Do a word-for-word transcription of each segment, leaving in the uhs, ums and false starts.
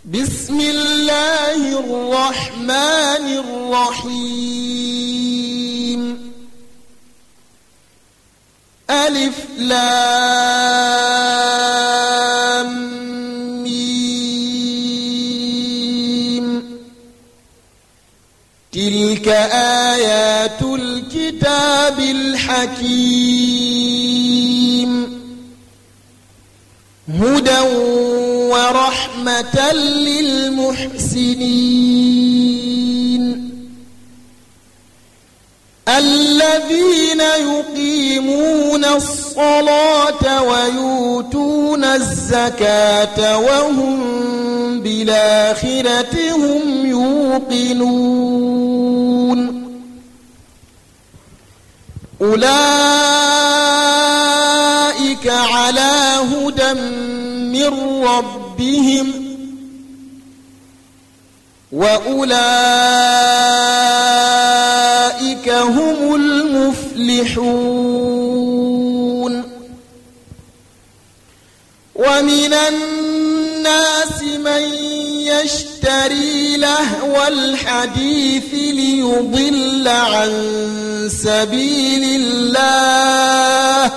بسم الله الرحمن الرحيم. ألف لام ميم. تلك آيات الكتاب الحكيم، هدى ورحمة للمحسنين الذين يقيمون الصلاة ويؤتون الزكاة وهم بالآخرة هم يوقنون. أولئك على هدى من ربهم وأولئك هم المفلحون. ومن الناس من يشتري لهو الحديث ليضل عن سبيل الله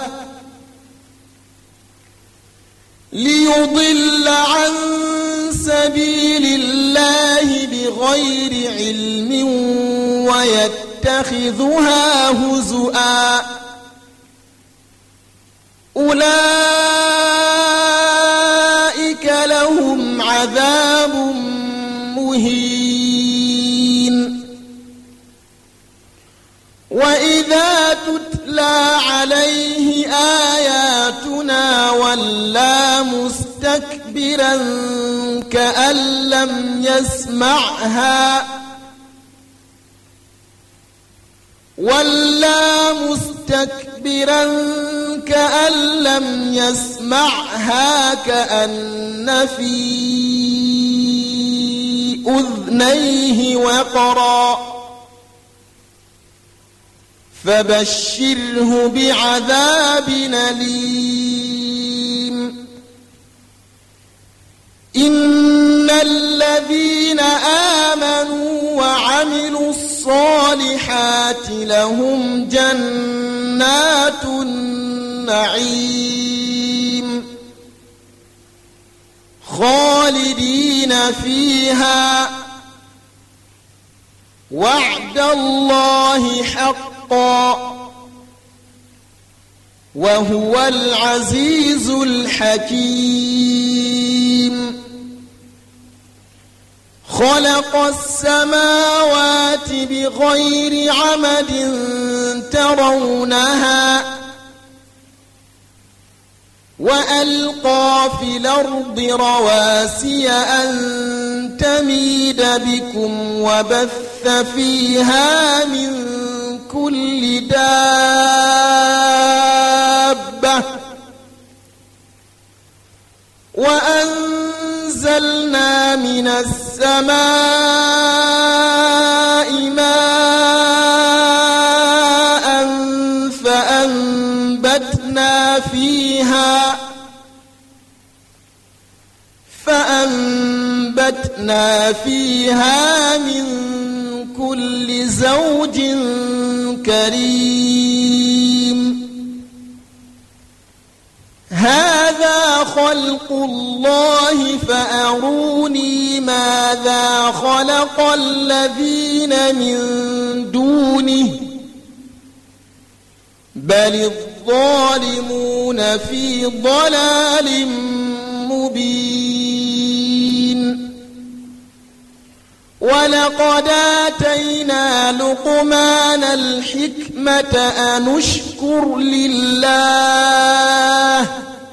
ليضل عن سبيل الله بغير علم ويتخذها هزؤا. أولئك لهم عذاب مهين. وإذا تتلى عليه آياتنا ولى مستكبرا كأن لم يسمعها ولى مستكبرا كأن لم يسمعها كأن في أذنيه وقرا. فبشره بعذاب أليم. إن الذين آمنوا وعملوا الصالحات لهم جنات النعيم خالدين فيها وعد الله حقا وهو العزيز الحكيم. خلق السماوات بغير عمد ترونها وألقى في الأرض رواسي أن تميد بكم وبث فيها من كل دابة وأنزلنا من السماء ماء فأنبتنا فيها فأنبتنا فيها من كل زوج كريم. هذا خلق الله فأروني ماذا خلق الذين من دونه بل الظالمون في ضلال مبين. ولقد آتينا لقمان الحكمة أن اشكر لله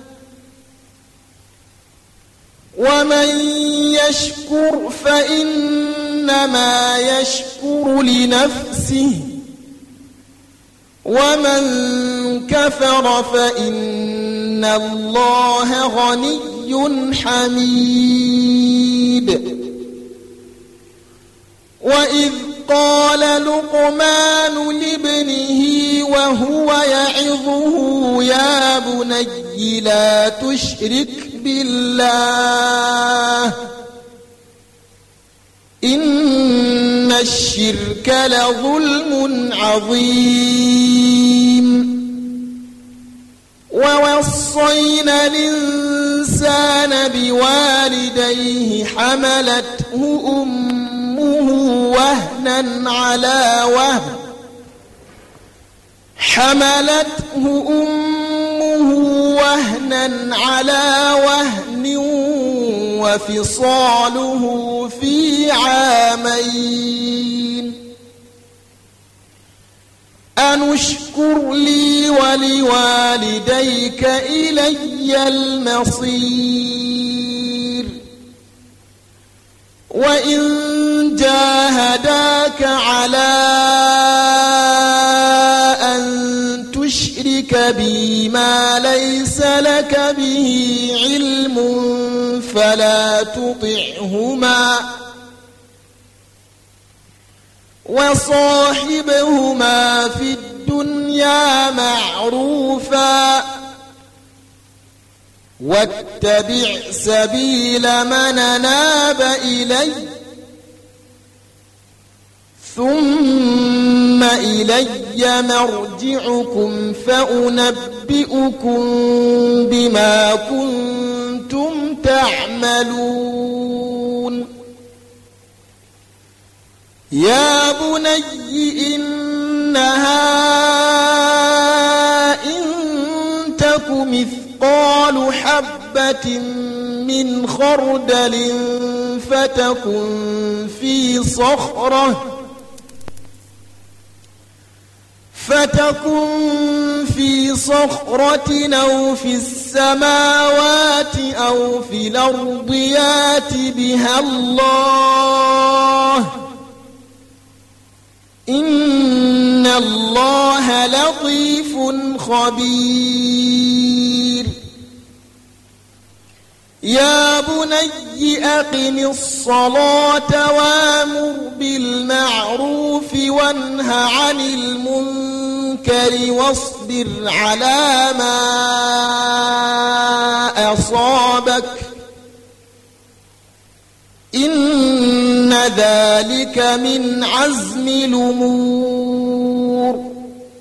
ومن يشكر فإنما يشكر لنفسه ومن كفر فإن الله غني حميد. وإذ قال لقمان لابنه وهو يعظه يا بني لا تشرك بالله الشرك لظلم عظيم ووصينا الإنسان بوالديه حملته أمه وهنا على وهن حملته أمه وهنا على وهن وفصاله في عامين أن اشكر لي ولوالديك إلي المصير وإن جاهداك على أن تشرك بي ما ليس لك به علم فلا تطعهما وصاحبهما في الدنيا معروفا واتبع سبيل من أناب إلي ثم إلي مرجعكم فأنبئكم بما كنتم تعملون يا بني إنها إن تك مثقال حبة من خردل فتكن في صخرة فتكن في صخرة أو في السماوات أو في الأرض يات بها الله إن الله لطيف خبير يا بني أقم الصلاة وامر بالمعروف وانه عن المنكر واصبر على ما أصابك إن ذلك من عزم الأمور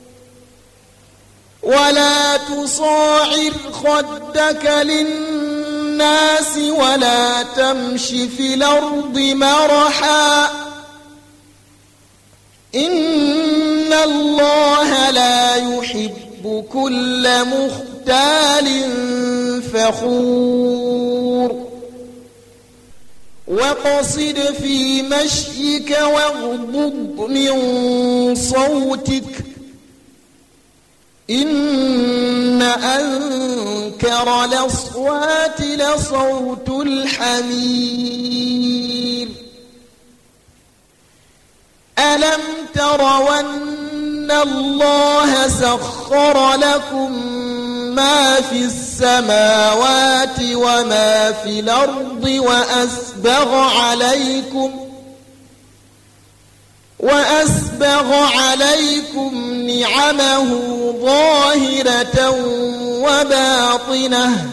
ولا تصاعر خدك للناس ولا تمش في الأرض مرحا إن الله لا يحب كل مختال فخور واقصد في مشيك واغضض من صوتك إن أنكر الأصوات لصوت الحمير ألم تروا أن الله سخر لكم ما في السماوات وما في الأرض وأسبغ عليكم وأسبغ عليكم نعمه ظاهرة وباطنة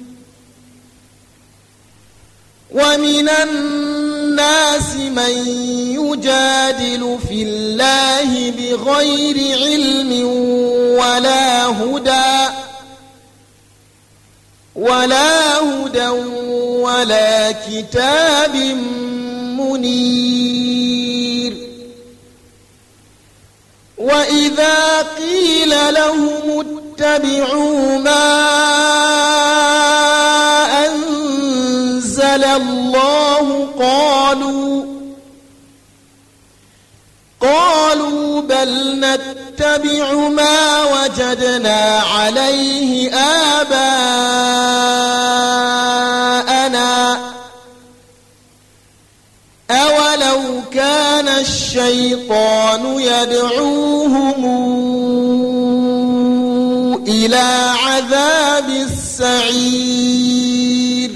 ومن الناس من يجادل في الله بغير علم ولا هدى ولا هدى ولا كتاب منير وإذا قيل لهم اتبعوا ما أنزل الله قالوا قالوا بل نتبع ما وجدنا عليه آباءنا أولو كان الشيطان يدعوهم إلى عذاب السعير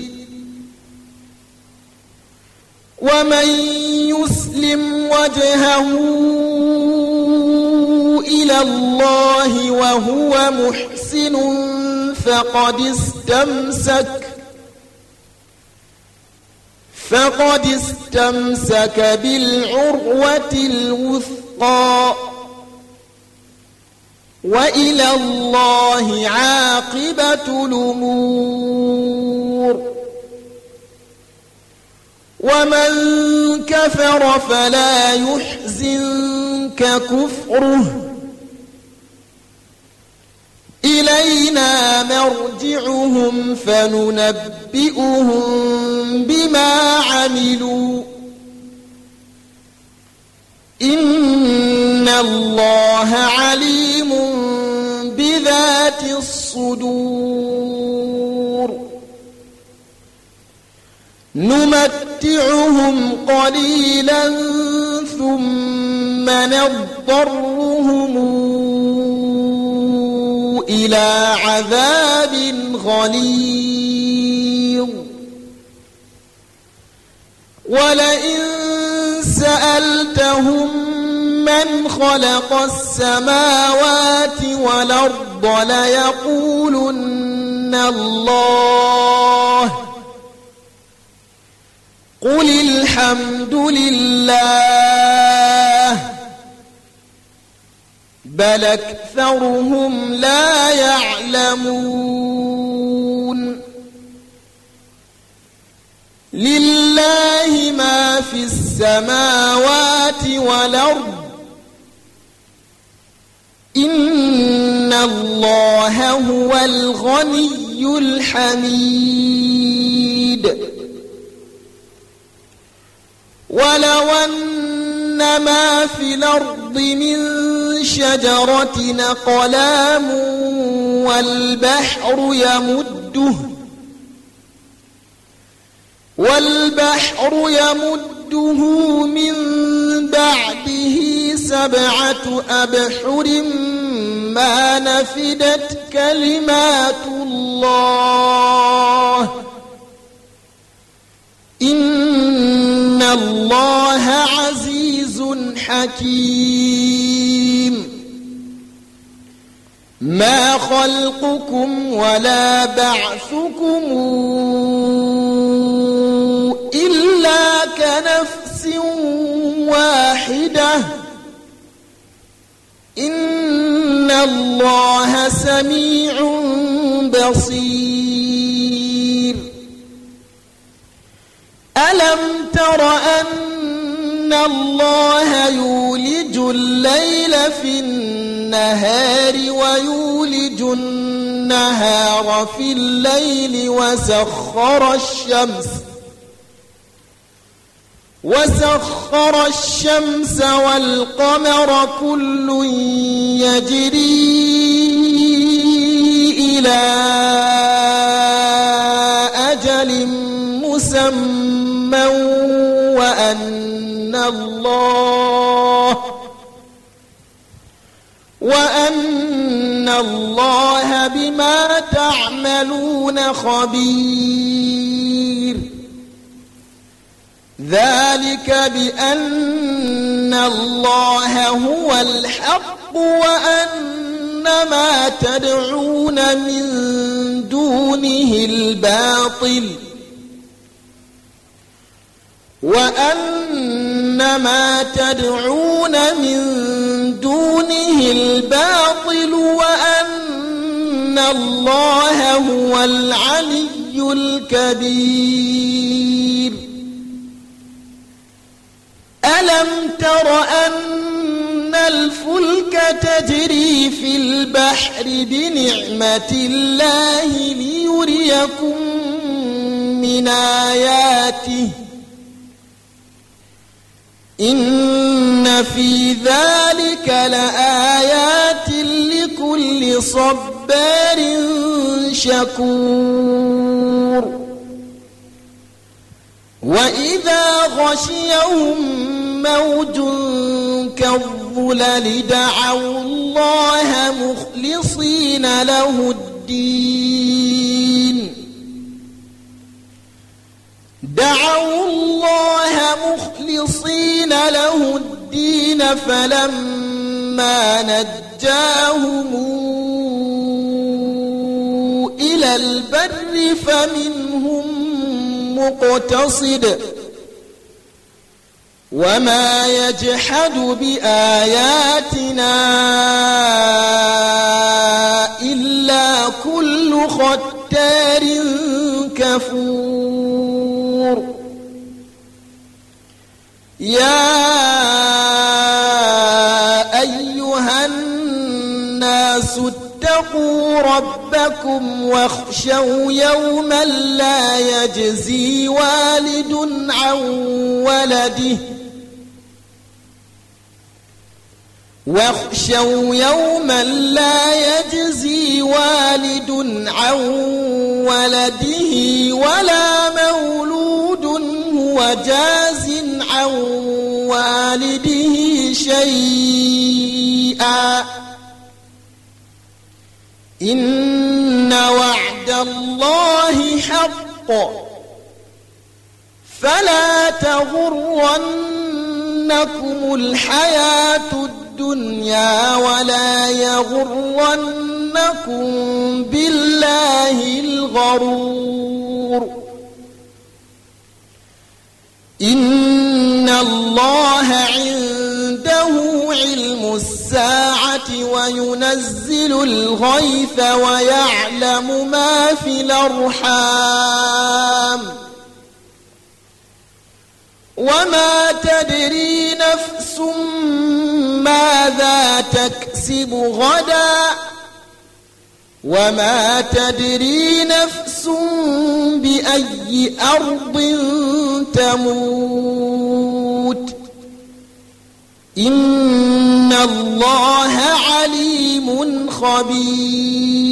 ومن يسلم وجهه إلى الله وهو محسن فقد استمسك فقد استمسك بالعروة الوثقى وإلى الله عاقبة الأمور ومن كفر فلا يحزنك كفره إلينا مرجعهم فننبئهم بما عملوا إن الله عليم بذات الصدور نمتعهم قليلا ثم نضطرهم إلى عذاب غليظ ولئن سألتهم من خلق السماوات والأرض ليقولن الله قل الحمد لله بل أكثرهم لا يعلمون لله ما في السماوات والأرض إن الله هو الغني الحميد ولو أن ما في الأرض من شجرة أقلام والبحر يمده والبحر يمده من بعده سبعة أبحر ما نفدت كلمات الله إن الله عزيز حكيم ما خلقكم ولا بعثكم إلا كنفس واحدة إن الله سميع بصير ألم تر أن الله يولج الليل في النهار ويولج النهار في الليل وسخر الشمس وسخر الشمس والقمر كل يجري إلى أجل مسمى وأن الله وأن الله بما تعملون خبير ذلك بأن الله هو الحق وأن ما تدعون من دونه الباطل وأن ما تدعون من دونه الباطل وأن الله هو العلي الكبير ألم تر أن الفلك تجري في البحر بنعمة الله ليريكم من آياته إن في ذلك لآيات لكل صبار شكور وإذا غشيهم موج كالظلل دعوا الله مخلصين له الدين دعوا الله مخلصين له الدين فلما نجاهم إلى البر فمنهم مقتصد وما يجحد بآياتنا إلا كل ختار كفور يا أيها الناس اتقوا ربكم واخشوا يوما لا يجزي والد عن ولده واخشوا يوما لا يجزي والد عن ولده ولا مولود هو جاز عن والده شيئا إن وعد الله حق فلا تغرنكم الحياة الدنيا ولا يغرنكم بالله الغرور إن الله عنده علم الساعة وينزل الغيث ويعلم ما في الأرحام وما تدري نفس ماذا تكسب غدا وما تدري نفس بأي أرض تموت إن الله عليم خبير